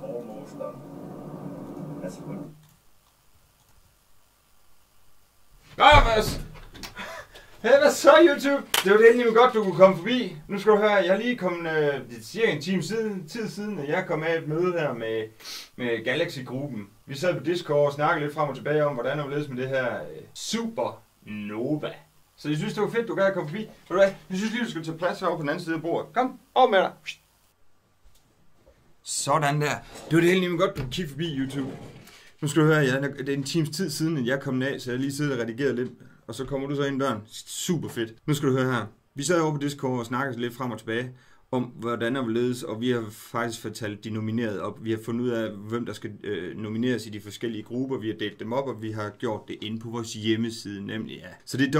almost done. That's good. Mads! Hey, hvad så, YouTube? Det var det egentlig godt, du kunne komme forbi. Nu skal du høre, jeg er lige kommet, det er cirka en time tid siden, at jeg kom af et møde her med Galaxy-gruppen. Vi sad på Discord og snakkede lidt frem og tilbage om, hvordan det ledes med det her Supernova. Så jeg synes, det var fedt, du gad at komme forbi. Ved du hvad? Jeg synes lige, du skal tage plads herovre på den anden side af bordet. Kom, over med dig. Sådan der. Det var det egentlig godt, du kunne kigge forbi, YouTube. Nu skal du høre, det er en times tid siden, at jeg kom af, så jeg lige sidder og redigeret lidt. Og så kommer du så ind døren. Super fedt. Nu skal du høre her. Vi sad over på Discord og snakkede lidt frem og tilbage om, hvordan der vil ledes, og vi har faktisk fortalt de nominerede op. Vi har fundet ud af, hvem der skal nomineres i de forskellige grupper. Vi har delt dem op, og vi har gjort det inde på vores hjemmeside, nemlig ja. Så det er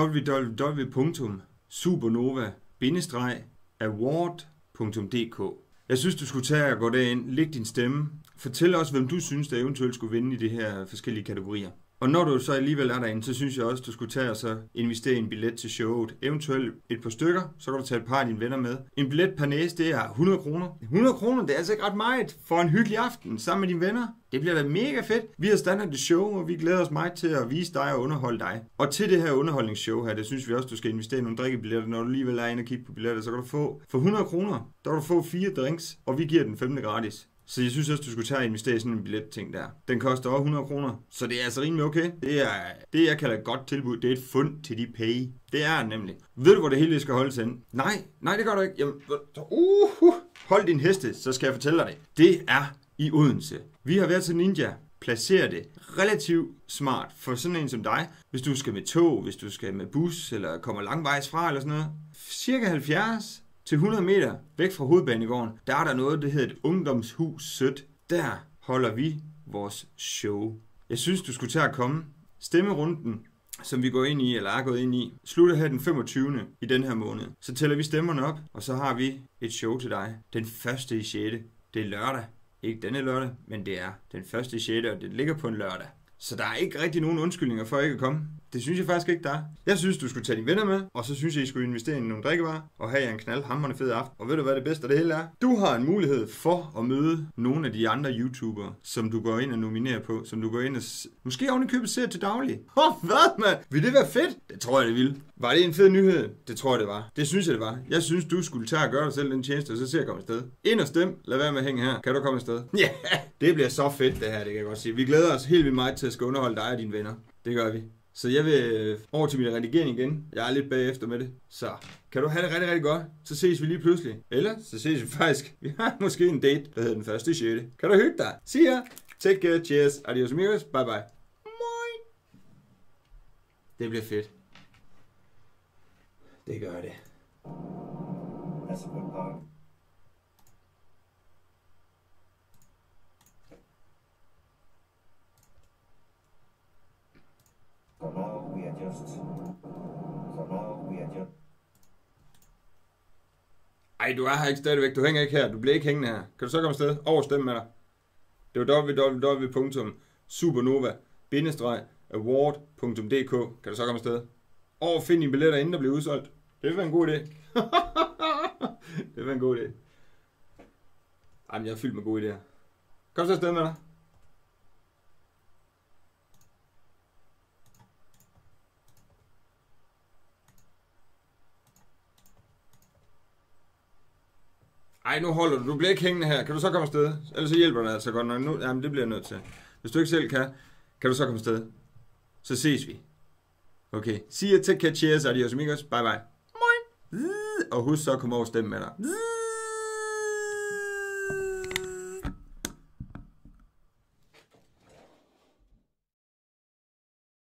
www.supernova-award.dk. Jeg synes, du skulle tage og gå derind, læg din stemme, fortæl os, hvem du synes, der eventuelt skulle vinde i de her forskellige kategorier. Og når du så alligevel er derinde, så synes jeg også, du skulle tage og så investere i en billet til showet. Eventuelt et par stykker, så kan du tage et par af dine venner med. En billet per næse, det er 100 kroner. 100 kroner, det er altså ikke ret meget for en hyggelig aften sammen med dine venner. Det bliver da mega fedt. Vi har standard det show, og vi glæder os meget til at vise dig og underholde dig. Og til det her underholdningsshow her, det synes vi også, du skal investere i nogle drikkebilletter. Når du alligevel er inde og kigge på billetter, så kan du få for 100 kroner, der kan du få 4 drinks, og vi giver den 5. gratis. Så jeg synes også, du skulle tage og investere i sådan en billetting der. Den koster også 100 kroner, så det er altså rimelig okay. Det er det, jeg kalder et godt tilbud. Det er et fund til de pay. Det er det nemlig. Ved du, hvor det hele skal holdes hen? Nej, det gør du ikke. Jamen, hold din heste, så skal jeg fortælle dig det. Det er i Odense. Vi har været til Ninja. Placer det relativt smart for sådan en som dig. Hvis du skal med tog, hvis du skal med bus, eller kommer langvejs fra, eller sådan noget. Cirka 70 til 100 meter væk fra hovedbanegården, der er der noget, der hedder et ungdomshus sødt. Der holder vi vores show. Jeg synes, du skulle tage at komme. Stemmerunden, som vi går ind i, eller er gået ind i, slutter her den 25. i den her måned. Så tæller vi stemmerne op, og så har vi et show til dig. Den 1. i 6. Det er lørdag. Ikke denne lørdag, men det er den 1. i 6. og det ligger på en lørdag. Så der er ikke rigtig nogen undskyldninger for ikke at komme. Det synes jeg faktisk ikke, der er. Jeg synes, du skulle tage dine venner med, og så synes jeg, I skulle investere i nogle drikkevarer, og have jer en knaldhamrende fed aften. Og ved du, hvad det bedste af det hele er? Du har en mulighed for at møde nogle af de andre YouTubere, som du går ind og nominerer på, som du går ind og måske oven i købet ser til daglig. Hvad, mand? Vil det være fedt? Det tror jeg, det vil. Var det en fed nyhed? Det tror jeg, det var. Det synes jeg, det var. Jeg synes, du skulle tage og gøre dig selv den tjeneste, og så se at komme afsted. Ind og stem. Lad være med at hænge her. Kan du komme afsted? Ja, det bliver så fedt, det her, det kan jeg godt sige. Vi glæder os helt vildt meget til at skal underholde dig og dine venner. Det gør vi. Så jeg vil over til min redigering igen. Jeg er lidt bagefter med det. Så kan du have det rigtig, rigtig godt. Så ses vi lige pludselig. Eller så ses vi faktisk. Vi har måske en date, der hedder den 1. i 6. Kan du hygge dig? See ya. Take care. Cheers. Adios amigos. Bye bye. Moi. Det bliver fedt. Det gør det. That's a good part. For now we are just. Ej, du er her ikke stadigvæk. Du hænger ikke her. Du bliver ikke hængende her. Kan du så komme afsted? Over stemme med dig. Det var www.supernova-award.dk. Kan du så komme afsted? Over find dine billetter, inden der bliver udsolgt. Det vil være en god idé. Det vil være en god idé. Jamen, jeg er fyldt med gode idéer. Kom så afsted med dig. Ej, nu holder du. Du bliver ikke hængende her. Kan du så komme afsted? Ellers så hjælper det altså godt nok. Nu, jamen, det bliver jeg nødt til. Hvis du ikke selv kan du så komme afsted? Så ses vi. Okay. See you, take care, cheers, adios amigos. Bye bye. Moin. Og husk så at komme over og stemme med dig.